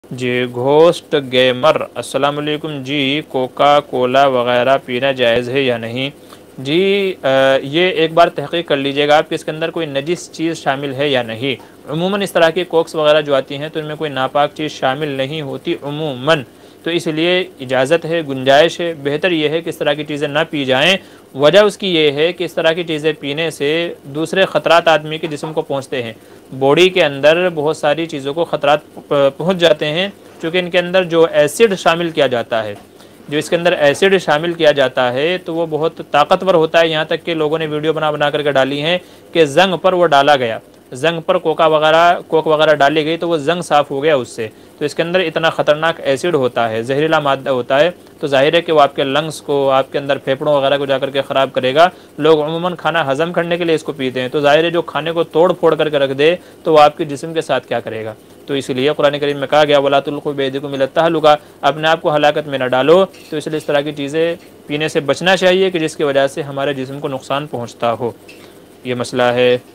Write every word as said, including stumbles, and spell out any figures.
जी ghost gamer अस्सलाम वालेकुम जी, Coca Cola वगैरह पीना जायज़ है या नहीं? जी आ, ये एक बार तहक़ीक़ कर लीजिएगा आप कि इसके अंदर कोई नजिस चीज़ शामिल है या नहीं। उमूमन इस तरह की कोक्स वगैरह जो आती हैं तो इनमें कोई नापाक चीज़ शामिल नहीं होती उमूमन, तो इसलिए इजाज़त है, गुंजाइश है, बेहतर ये है कि इस तरह की चीज़ें ना पी जाएँ। वजह उसकी ये है कि इस तरह की चीज़ें पीने से दूसरे ख़तरात आदमी के जिस्म को पहुँचते हैं। बॉडी के अंदर बहुत सारी चीज़ों को ख़तरात पहुँच जाते हैं, चूँकि इनके अंदर जो एसिड शामिल किया जाता है, जो इसके अंदर एसिड शामिल किया जाता है तो वो बहुत ताकतवर होता है। यहाँ तक कि लोगों ने वीडियो बना बना करके डाली हैं कि जंग पर वो डाला गया, जंग पर कोका वगैरह कोक वगैरह डाली गई तो वो जंग साफ़ हो गया उससे। तो इसके अंदर इतना ख़तरनाक एसिड होता है, जहरीला मादा होता है, तो ज़ाहिर है कि वो आपके लंग्स को, आपके अंदर फेफड़ों वगैरह को जाकर के ख़राब करेगा। लोग अमूमन खाना हज़म करने के लिए इसको पीते हैं, तो ज़ाहिर है जो खाने को तोड़ फोड़ करके रख दे तो वो आपके जिस्म के साथ क्या करेगा। तो इसलिए कुरान करीम में कहा गया वला तुल्क़ू बियदिकुम इला तहलुका, अपने आप को हलाकत में न डालो। तो इसलिए इस तरह की चीज़ें पीने से बचना चाहिए कि जिसकी वजह से हमारे जिस्म को नुकसान पहुँचता हो। ये मसला है।